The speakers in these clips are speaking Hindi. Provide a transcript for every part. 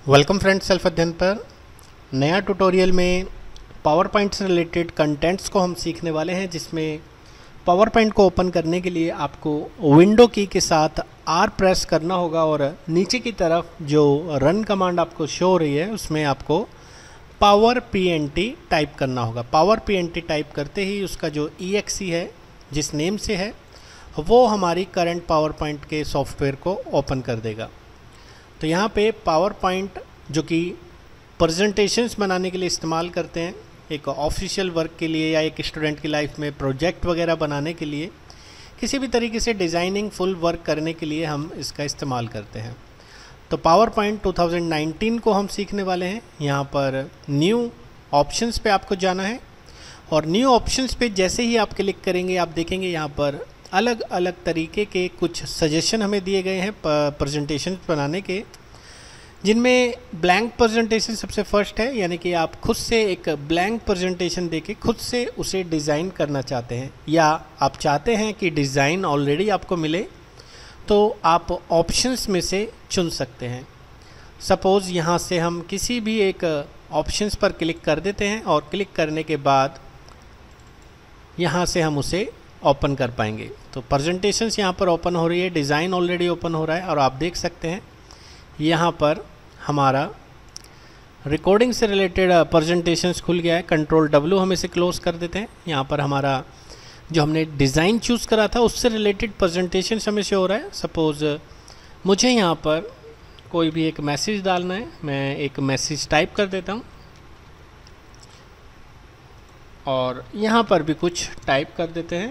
वेलकम फ्रेंड्स, सेल्फ अध्ययन पर नया ट्यूटोरियल में पावर पॉइंट से रिलेटेड कंटेंट्स को हम सीखने वाले हैं, जिसमें पावर पॉइंट को ओपन करने के लिए आपको विंडो की के साथ आर प्रेस करना होगा और नीचे की तरफ जो रन कमांड आपको शो हो रही है उसमें आपको पावर PNT टाइप करना होगा। पावर PNT टाइप करते ही उसका जो EXE है जिस नेम से है वो हमारी करंट पावर पॉइंट के सॉफ्टवेयर को ओपन कर देगा। तो यहाँ पे पावर पॉइंट जो कि प्रेजेंटेशंस बनाने के लिए इस्तेमाल करते हैं, एक ऑफिशियल वर्क के लिए या एक स्टूडेंट की लाइफ में प्रोजेक्ट वगैरह बनाने के लिए, किसी भी तरीके से डिज़ाइनिंग फुल वर्क करने के लिए हम इसका इस्तेमाल करते हैं। तो पावर पॉइंट 2019 को हम सीखने वाले हैं। यहाँ पर न्यू ऑप्शंस पे आपको जाना है और न्यू ऑप्शंस पे जैसे ही आप क्लिक करेंगे आप देखेंगे यहाँ पर अलग अलग तरीके के कुछ सजेशन हमें दिए गए हैं प्रेजेंटेशन बनाने के, जिनमें ब्लैंक प्रेजेंटेशन सबसे फर्स्ट है। यानी कि आप खुद से एक ब्लैंक प्रेजेंटेशन देके खुद से उसे डिज़ाइन करना चाहते हैं, या आप चाहते हैं कि डिज़ाइन ऑलरेडी आपको मिले, तो आप ऑप्शंस में से चुन सकते हैं। सपोज़ यहाँ से हम किसी भी एक ऑप्शंस पर क्लिक कर देते हैं और क्लिक करने के बाद यहाँ से हम उसे ओपन कर पाएंगे। तो प्रेजेंटेशंस यहाँ पर ओपन हो रही है, डिज़ाइन ऑलरेडी ओपन हो रहा है और आप देख सकते हैं यहाँ पर हमारा रिकॉर्डिंग से रिलेटेड प्रेजेंटेशंस खुल गया है। कंट्रोल W हम इसे क्लोज़ कर देते हैं। यहाँ पर हमारा जो हमने डिज़ाइन चूज़ करा था उससे रिलेटेड प्रेजेंटेशंस हमें शो हो रहा है। सपोज़ मुझे यहाँ पर कोई भी एक मैसेज डालना है, मैं एक मैसेज टाइप कर देता हूँ और यहाँ पर भी कुछ टाइप कर देते हैं,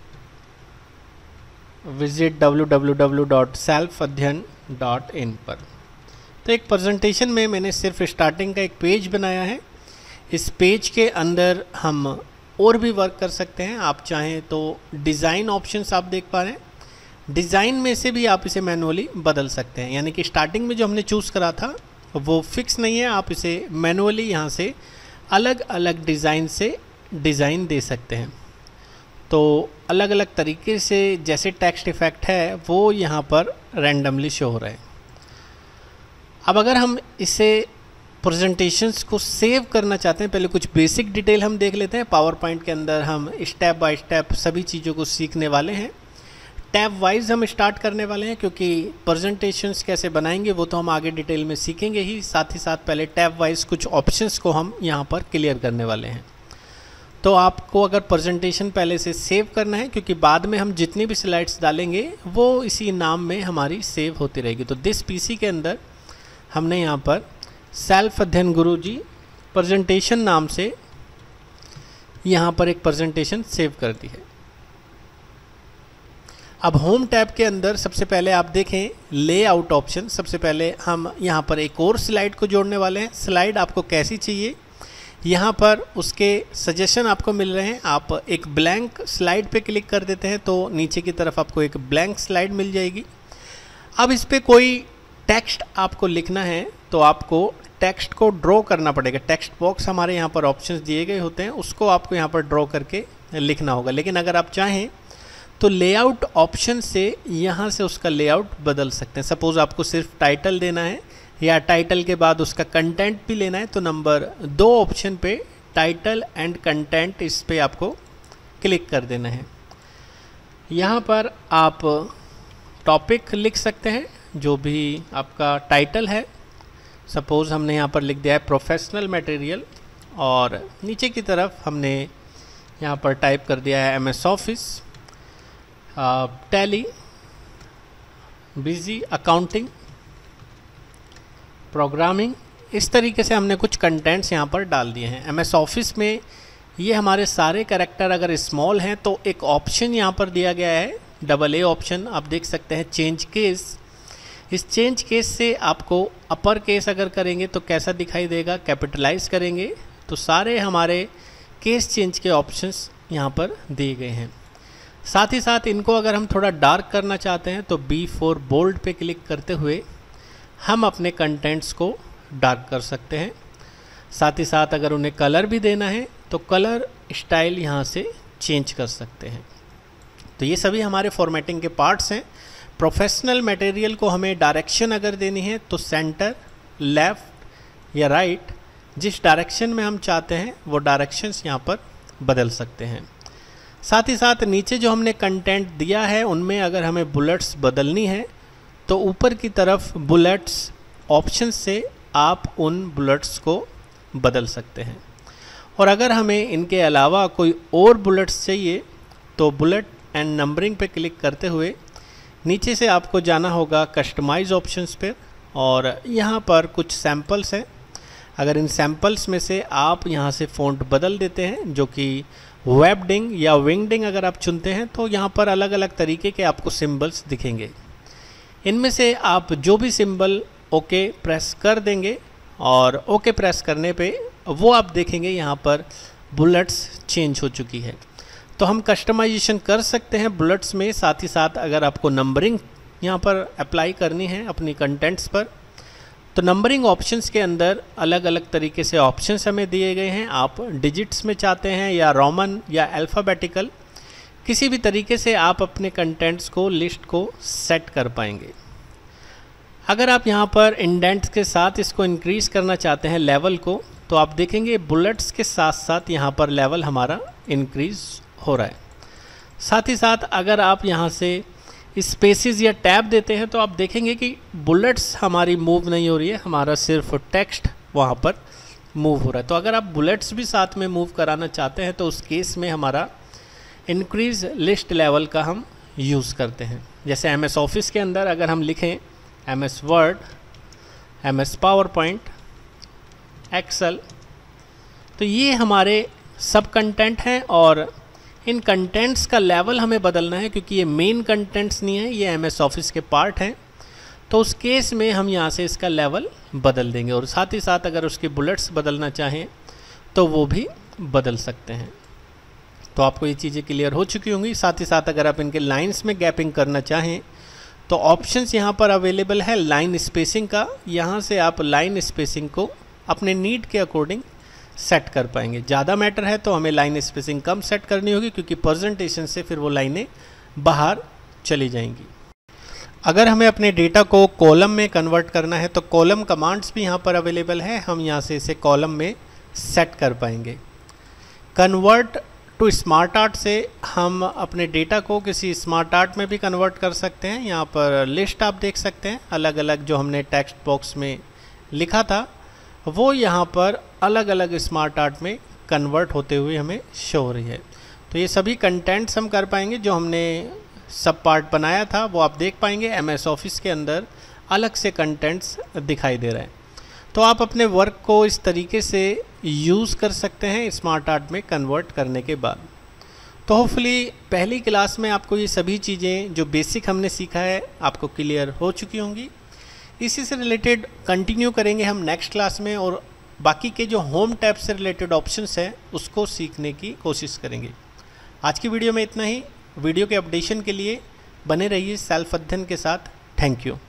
विजिट www.selfadhyan.in पर। तो एक प्रेजेंटेशन में मैंने सिर्फ स्टार्टिंग का एक पेज बनाया है। इस पेज के अंदर हम और भी वर्क कर सकते हैं। आप चाहें तो डिज़ाइन ऑप्शंस आप देख पा रहे हैं, डिज़ाइन में से भी आप इसे मैनुअली बदल सकते हैं। यानी कि स्टार्टिंग में जो हमने चूज़ करा था वो फिक्स नहीं है, आप इसे मैनुअली यहाँ से अलग अलग डिज़ाइन से डिज़ाइन दे सकते हैं। तो अलग अलग तरीके से जैसे टेक्स्ट इफेक्ट है वो यहाँ पर रैंडमली शो हो रहा है। अब अगर हम इसे प्रेजेंटेशंस को सेव करना चाहते हैं, पहले कुछ बेसिक डिटेल हम देख लेते हैं। पावर पॉइंट के अंदर हम स्टेप बाय स्टेप सभी चीज़ों को सीखने वाले हैं। टैब वाइज हम स्टार्ट करने वाले हैं, क्योंकि प्रेजेंटेशंस कैसे बनाएंगे वो तो हम आगे डिटेल में सीखेंगे ही, साथ ही साथ पहले टैब वाइज कुछ ऑप्शंस को हम यहाँ पर क्लियर करने वाले हैं। तो आपको अगर प्रेजेंटेशन पहले से सेव करना है, क्योंकि बाद में हम जितनी भी स्लाइड्स डालेंगे वो इसी नाम में हमारी सेव होती रहेगी। तो दिस PC के अंदर हमने यहाँ पर सेल्फ अध्ययन गुरुजी प्रेजेंटेशन नाम से यहाँ पर एक प्रेजेंटेशन सेव कर दी है। अब होम टैब के अंदर सबसे पहले आप देखें लेआउट ऑप्शन। सबसे पहले हम यहाँ पर एक और स्लाइड को जोड़ने वाले हैं। स्लाइड आपको कैसी चाहिए, यहाँ पर उसके सजेशन आपको मिल रहे हैं। आप एक ब्लैंक स्लाइड पे क्लिक कर देते हैं तो नीचे की तरफ आपको एक ब्लैंक स्लाइड मिल जाएगी। अब इस पर कोई टेक्स्ट आपको लिखना है तो आपको टेक्स्ट को ड्रॉ करना पड़ेगा। टेक्स्ट बॉक्स हमारे यहाँ पर ऑप्शंस दिए गए होते हैं, उसको आपको यहाँ पर ड्रॉ करके लिखना होगा। लेकिन अगर आप चाहें तो लेआउट ऑप्शन से यहाँ से उसका लेआउट बदल सकते हैं। सपोज़ आपको सिर्फ टाइटल देना है या टाइटल के बाद उसका कंटेंट भी लेना है, तो नंबर 2 ऑप्शन पे टाइटल एंड कंटेंट, इस पे आपको क्लिक कर देना है। यहाँ पर आप टॉपिक लिख सकते हैं, जो भी आपका टाइटल है। सपोज़ हमने यहाँ पर लिख दिया है प्रोफेशनल मटेरियल और नीचे की तरफ हमने यहाँ पर टाइप कर दिया है MS office, Tally, busy, accounting, programming. इस तरीके से हमने कुछ कंटेंट्स यहाँ पर डाल दिए हैं। MS ऑफिस में ये हमारे सारे कैरेक्टर अगर स्मॉल हैं तो एक ऑप्शन यहाँ पर दिया गया है AA ऑप्शन, आप देख सकते हैं चेंज केस। इस चेंज केस से आपको अपर केस अगर करेंगे तो कैसा दिखाई देगा, कैपिटलाइज करेंगे तो सारे हमारे केस चेंज के ऑप्शंस यहाँ पर दिए गए हैं। साथ ही साथ इनको अगर हम थोड़ा डार्क करना चाहते हैं तो B4 बोल्ड पे क्लिक करते हुए हम अपने कंटेंट्स को डार्क कर सकते हैं। साथ ही साथ अगर उन्हें कलर भी देना है तो कलर स्टाइल यहाँ से चेंज कर सकते हैं। तो ये सभी हमारे फॉर्मेटिंग के पार्ट्स हैं। प्रोफेशनल मटेरियल को हमें डायरेक्शन अगर देनी है तो सेंटर लेफ़्ट या राइट, जिस डायरेक्शन में हम चाहते हैं वो डायरेक्शंस यहाँ पर बदल सकते हैं। साथ ही साथ नीचे जो हमने कंटेंट दिया है उनमें अगर हमें बुलेट्स बदलनी है तो ऊपर की तरफ बुलेट्स ऑप्शन से आप उन बुलेट्स को बदल सकते हैं। और अगर हमें इनके अलावा कोई और बुलेट्स चाहिए तो बुलेट एंड नंबरिंग पे क्लिक करते हुए नीचे से आपको जाना होगा कस्टमाइज ऑप्शंस पे, और यहाँ पर कुछ सैम्पल्स हैं। अगर इन सैम्पल्स में से आप यहाँ से फ़ॉन्ट बदल देते हैं, जो कि वेबडिंग या विंगडिंग अगर आप चुनते हैं तो यहाँ पर अलग अलग तरीके के आपको सिंबल्स दिखेंगे। इनमें से आप जो भी सिंबल ओके प्रेस कर देंगे और ओके प्रेस करने पे वो आप देखेंगे यहाँ पर बुलेट्स चेंज हो चुकी है। तो हम कस्टमाइजेशन कर सकते हैं बुलेट्स में। साथ ही साथ अगर आपको नंबरिंग यहाँ पर अप्लाई करनी है अपनी कंटेंट्स पर, तो नंबरिंग ऑप्शंस के अंदर अलग अलग तरीके से ऑप्शंस हमें दिए गए हैं। आप डिजिट्स में चाहते हैं या रोमन या अल्फ़ाबेटिकल, किसी भी तरीके से आप अपने कंटेंट्स को, लिस्ट को सेट कर पाएंगे। अगर आप यहाँ पर इंडेंट्स के साथ इसको इंक्रीज़ करना चाहते हैं लेवल को, तो आप देखेंगे बुलेट्स के साथ साथ यहाँ पर लेवल हमारा इंक्रीज़ हो रहा है। साथ ही साथ अगर आप यहाँ से स्पेसेस या टैब देते हैं तो आप देखेंगे कि बुलेट्स हमारी मूव नहीं हो रही है, हमारा सिर्फ टेक्स्ट वहाँ पर मूव हो रहा है। तो अगर आप बुलेट्स भी साथ में मूव कराना चाहते हैं तो उस केस में हमारा इंक्रीज़ लिस्ट लेवल का हम यूज़ करते हैं। जैसे MS ऑफिस के अंदर अगर हम लिखें MS word, MS power point, Excel, तो ये हमारे सब कंटेंट हैं और इन कंटेंट्स का लेवल हमें बदलना है क्योंकि ये मेन कंटेंट्स नहीं है, ये MS ऑफिस के पार्ट हैं। तो उस केस में हम यहाँ से इसका लेवल बदल देंगे और साथ ही साथ अगर उसकी बुलेट्स बदलना चाहें तो वो भी बदल सकते हैं। तो आपको ये चीज़ें क्लियर हो चुकी होंगी। साथ ही साथ अगर आप इनके लाइंस में गैपिंग करना चाहें तो ऑप्शंस यहाँ पर अवेलेबल है लाइन स्पेसिंग का। यहाँ से आप लाइन स्पेसिंग को अपने नीड के अकॉर्डिंग सेट कर पाएंगे। ज़्यादा मैटर है तो हमें लाइन स्पेसिंग कम सेट करनी होगी क्योंकि प्रेजेंटेशन से फिर वो लाइनें बाहर चली जाएंगी। अगर हमें अपने डेटा को कॉलम में कन्वर्ट करना है तो कॉलम कमांड्स भी यहाँ पर अवेलेबल है, हम यहाँ से इसे कॉलम में सेट कर पाएंगे। कन्वर्ट टू स्मार्ट आर्ट से हम अपने डेटा को किसी स्मार्ट आर्ट में भी कन्वर्ट कर सकते हैं। यहाँ पर लिस्ट आप देख सकते हैं, अलग अलग जो हमने टेक्स्ट बॉक्स में लिखा था वो यहाँ पर अलग अलग स्मार्ट आर्ट में कन्वर्ट होते हुए हमें शो हो रही है। तो ये सभी कंटेंट्स हम कर पाएंगे। जो हमने सब पार्ट बनाया था वो आप देख पाएंगे MS ऑफिस के अंदर अलग से कंटेंट्स दिखाई दे रहे हैं। तो आप अपने वर्क को इस तरीके से यूज़ कर सकते हैं स्मार्ट आर्ट में कन्वर्ट करने के बाद। तो होपफुली पहली क्लास में आपको ये सभी चीज़ें जो बेसिक हमने सीखा है आपको क्लियर हो चुकी होंगी। इसी से रिलेटेड कंटिन्यू करेंगे हम नेक्स्ट क्लास में और बाकी के जो होम टैब से रिलेटेड ऑप्शंस हैं उसको सीखने की कोशिश करेंगे। आज की वीडियो में इतना ही। वीडियो के अपडेशन के लिए बने रहिए सेल्फ अध्ययन के साथ। Thank you.